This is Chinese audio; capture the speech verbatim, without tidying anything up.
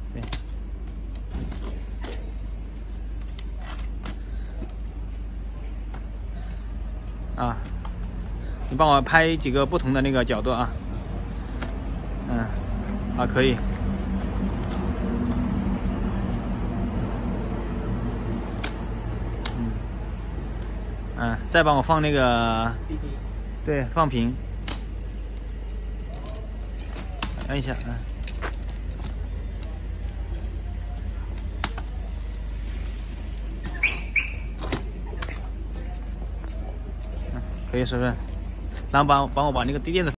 对。啊，你帮我拍几个不同的那个角度啊。嗯，啊，可以。嗯，嗯，再帮我放那个，对，放平。按一下，嗯。嗯，可以，是不是？然后帮帮我把那个低电的。